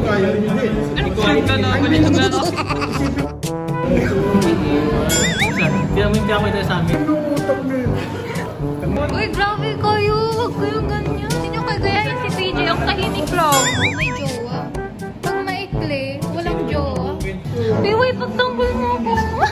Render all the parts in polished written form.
kaya rin yun eh. Sure ka naman yung gano'n. Hindi ako ito sa amin. Uy, grabe kayo. Huwag kayong ganyan. Hindi nyo kagayahin si PJ. Ang tahimik lang. May jowa. Pag maikli, walang jowa. Piway, pagtanggol mo ako.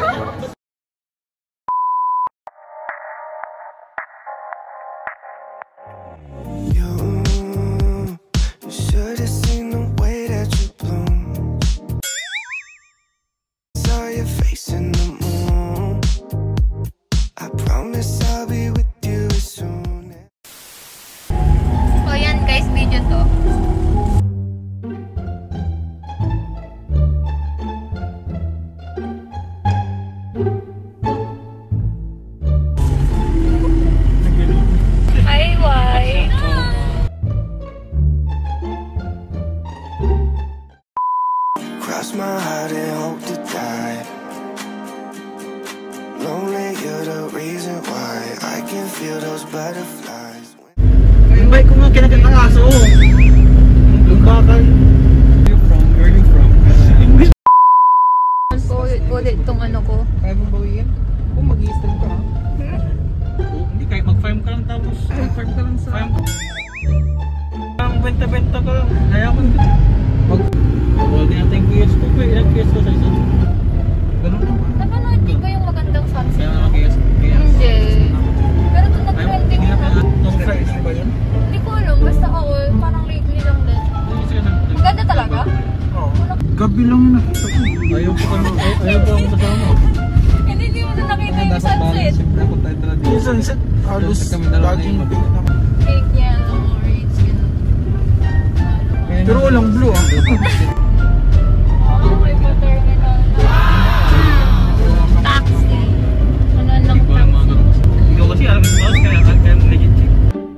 Cross my heart and hope to die. Lonely, you're the reason why I can feel those butterflies. Yung bike ko nga kinagat ang aso. Yung bakal. Where are you from? English. Ulit itong ano ko. Kaya mong bawiin? Kung mag-i-stand ka ha? Hindi, kahit mag-farm ka lang tapos. Mag-farm ka lang sa... Ang benta-benta ka lang. Kaya mo nito. Huwag natin yung QS ko. Ilang QS ko sa isa? Ganun naman. Napanood din ba yung magandang sunset? Kaya mga QS. Hindi. Pero ito nag-trending na. Nung Friday ba yun? Hindi ko alam. Basta ako, parang lately lang din. Maganda talaga? Oo. Gabi lang yung nakita ko. Ayaw po akong kasama. Hindi mo na nakita yung sunset. Siyempre ako tayo talaga. Yung sunset, halos laging pink naman. Pink, yellow, orange, gano'n. Pero walang blue ah. Oh, may terminal na. Taxi. Ano lang taxi? Ikaw kasi alam mo ba? Kaya mo legit check.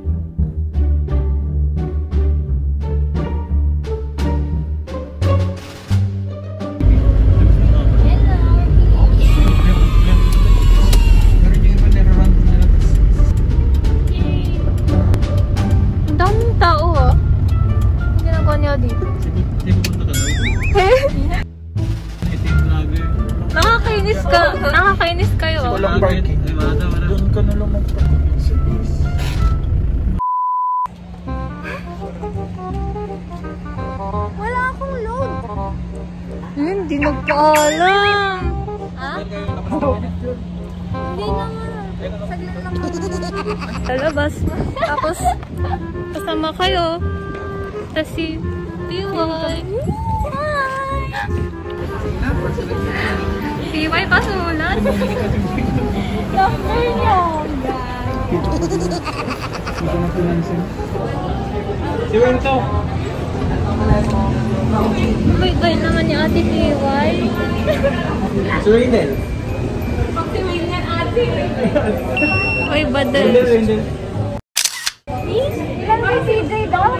Nakakainis kayo. Walang parking. Doon ka na lang mag-parking sa base. Wala akong load. Hindi nagpaalam. Ha? Hindi na nga. Saglit lang ako. Sa labas. Tapos, kasama kayo. Tapos si Piway. Hi! Piway, pasulat. Number niyo. Si Wento. May gay naman ni Ate Piway. Si Wendel. Si Wendel, Ate. Uy, badal. Wendel. Ilan ba si CJ daw?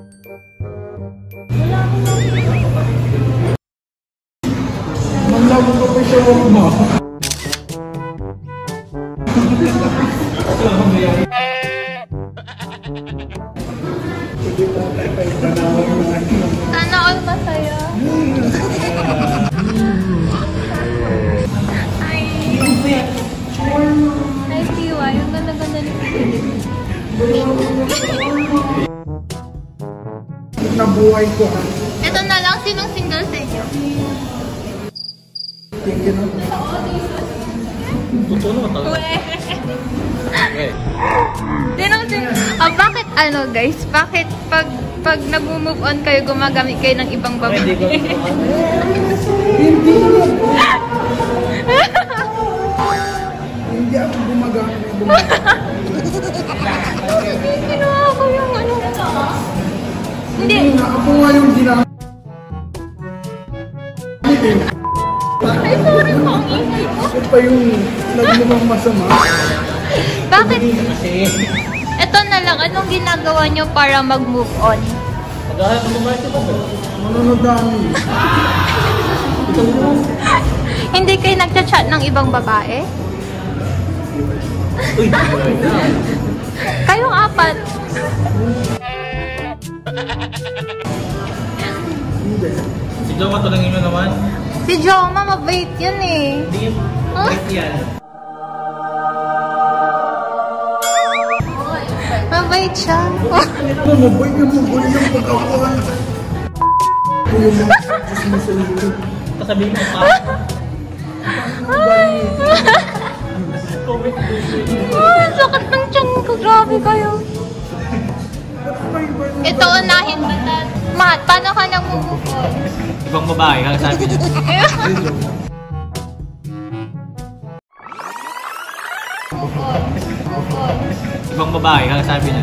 Manlabo ka pa siya mo. Sana all masaya. Hi. Hi, Piwa. Yung ganda-ganda ni Nabuhay ko ha. Ito na lang. Sinong single sa inyo? Thank you. Totoo naman talaga. Okay. Bakit ano guys? Bakit pag nag-move on kayo, gumagamit kayo ng ibang babae? Hindi ako gumagamit. Ginawa ko yung ano. Hindi. Ako nga yung ginamit. Ay, sorry po. Ang ingay ko. Ito pa yung nagmumang masama. Bakit? Ito na lang. Anong ginagawa nyo para mag-move on? Maghahanap ng babae ito ba? Manunod namin. Hindi kayo nagchat-chat ng ibang babae? Uy! Kayong apat. Hindi. Si Joma, tulungin mo naman. Si Joma, mabait yun eh. Hindi, wait yan. Mabait siya. Mabait yung pagkakuhan. Yung mga just mo sa likod. Kasabihin mo pa. Sakit ng tiyan ko. Grabe kayo. Ito, unahin ba ta? Mat, paano ka nagmumukon? Ibang babae, kakasabi niya. Ibang babae, kakasabi niya.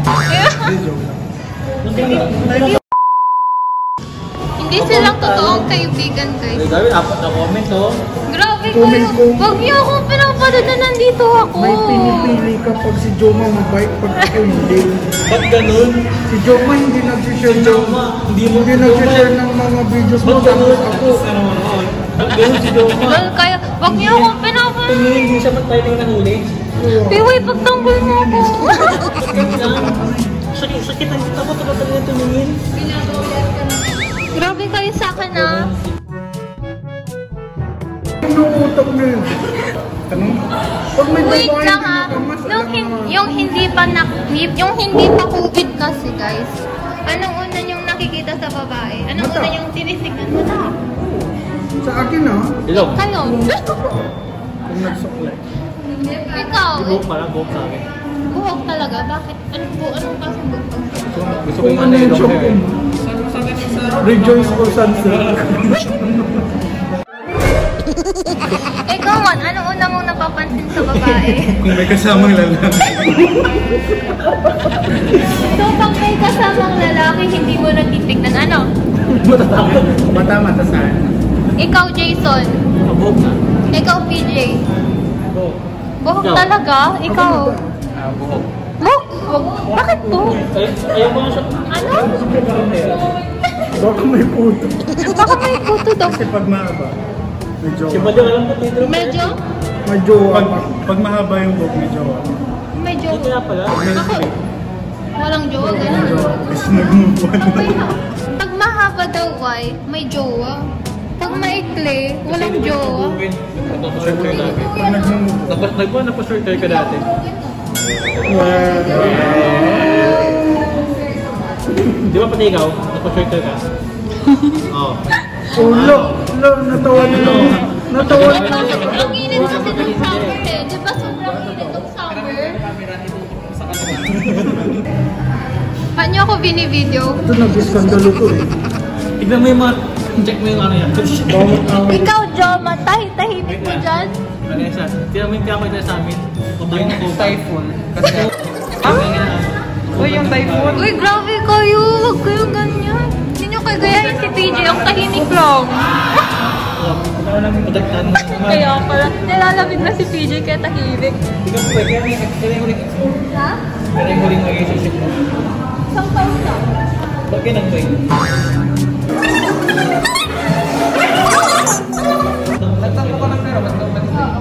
Hindi silang totoong kaibigan, guys. Gawin, apat na comment, oh. Grabe kayo. Huwag niyo akong pinapanood na nandito ako. May pinipili ka pag si Joma mabait, pag ako hindi. Ba't ganun? Si Joma hindi nag-share Joma, hindi mo nag-share ng mga videos mo. Ba't ganun? Tapos ako. Ba't ganun si Joma? Lol kayo. Huwag niyo akong pinapanood. Tumingin, hindi siya ba't tayo tingin nahuli? Piway, pagtanggol mo ako. Sakit ang kita ko, talaga tumingin. Grabe kayo sa akin, ah. Ano utak mo yun? Pag may Wait babae, lang, hindi ah. nakamas, Yung hindi pa COVID kasi, guys. Anong una yung nakikita sa babae? Anong Mata. una yung tinisignan mo na? Sa akin ah. Ilong. Kayo. Kung nagsuklay. Ikaw. Buhok pala, buhok sa akin. Buhok talaga. Bakit? Anong klaseng buhok? Gusto ko yung ano yung long hair. Rejoice for sunset. Ikaw, man. Ano una mong napapansin sa babae? Kung may kasamang lalaki. So, pag may kasamang lalaki, hindi mo natitignan. Ano? Mata saan? Ikaw, Jason. Buhok na. Ikaw, PJ. Buhok. Buhok Ikaw. talaga? Ikaw. Buhok. Buhok? Bakit buhok? Ayaw mo na siya. Ano? Baka may puto. Baka may puto daw. Kasi pag mahaba, medyo... Si Badyo, alam ko dito. Medyo? Medyo... Pag mahaba yung buhok, medyo... Medyo. Hindi kaya pala. Ako. Walang jowa, gano'n. Kasi nag-move Okay na. Pag mahaba daw, why? May jowa. Pag maikli, walang jowa. Nagpa-short hair lagi. Pag nag-move... Nagpa-short hair ka dati. Di ba pati ikaw? Nagpa-short hair ka? Oo. Ulo! Natawa nila. Natawa nila. Ang init kasi ng summer eh. Di ba sobrang init ng summer? Paano niyo ako binivideo? Ito nag-iskandalo ko eh. Tignan mo yung mga... Check mo yung ano yan. Bawat away. Ikaw, Joma, tahimik mo dyan. Ano yan siya? Tignan mo yung pinakita sa amin. Yung typhoon. Kasi... Uy, yung typhoon. Uy, grabe kayo. Huwag kayong ganyan. Hindi nyo kayo gayahin si PJ. Ang tahimik lang. Ano lang yung madagtan. Kaya pala, nilalamig na si PJ kaya tahimik. Hindi ka po pwede. Kaya yung huling... Ha? Kaya yung huling relationship mo. Isang taon na. Ba't ka nag-break? Nagtampo ka ng pera. Ba't ka nag-break?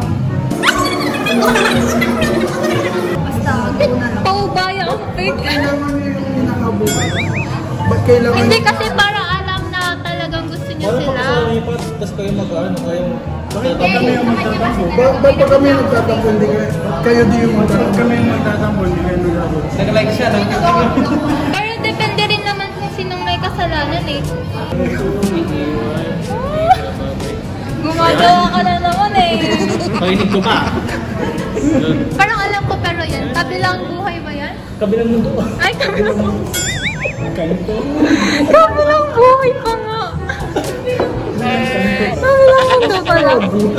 Basta, paubaya ang fake. Kailangan niya yung nakabuhay. Ba't kailangan... Hindi kasi para alam na talagang gusto niya Wala pa sila. kasama niyo pa. Tapos kayo mag-ano. Kayo... Bakit kami yung magtatampo? Ba't pa kami nagtatampo? Hindi kayo di yung magtatampo. Kami yung magtatampo, hindi kayo nagtatampo. Nag-like siya. Pero depende rin naman kung sinong may kasalanan eh. Gumagawa ka na naman eh. Pakinig ko pa. Parang alam ko pero yan. Kabilang buhay ba yan? Kabilang mundo. Ay, kabilang buhay. Kanto. Kabilang buhay pa nga. Kabilang mundo pala.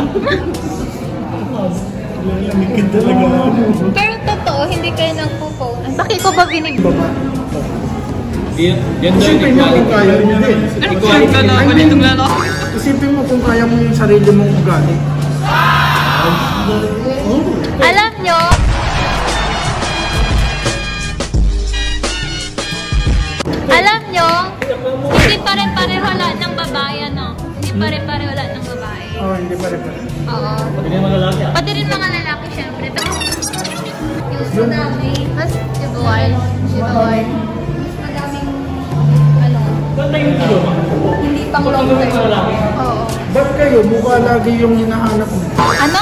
Lamigid talaga. Pero totoo, hindi kayo nagpo-phone. Bakit ko ba binigyan? Yan daw Isipin mo kung kaya mo din. Isipin mo kung kaya mo yung sarili mong ugali. Alam nyo, hindi pare-pareho lahat ng babae, ano? Hindi pare-pareho lahat ng babae. Oo, hindi pa rin. Oo. Pati na mga lalaki ah. Pati rin mga lalaki, syempre. Pero, yung madami, mas sibuan. Mas madaming, ano, Ba't tayo yung video? hindi pang long term. Oo. Ba't kayo? Mukha lagi yung hinahanap mo. Ano?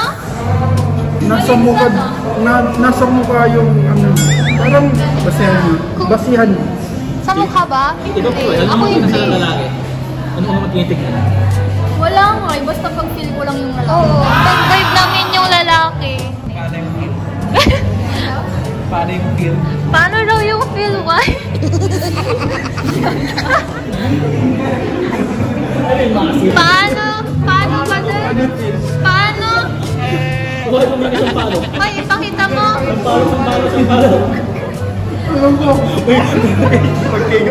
Nasa mukha yung ano. Parang basihan. Sa mukha ba? Ikaw po, Hindi. alam Ako mo kung nasa hindi. lalaki. Ano mo magtinitignan? Wala nga eh. Basta pag feel ko lang yung lalaki. Oo. Pag vibe namin yung lalaki. Paano yung feel? Paano yung feel? Paano daw yung feel? Why? Ano yung massive? Paano? Paano ba din? Paano? Huwag mo mga isang palo. Ay, ipakita mo. Ang palo. Alam ko. Pagkayo.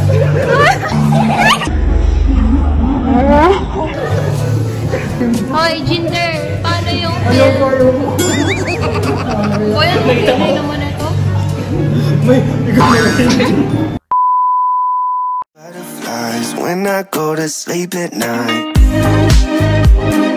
Hoy, Jinder. Paano yung Ayaw feel? ko, ayaw ko. Boy, ang pili naman ito. May, ikaw na rin. Butterflies when I go to sleep at night.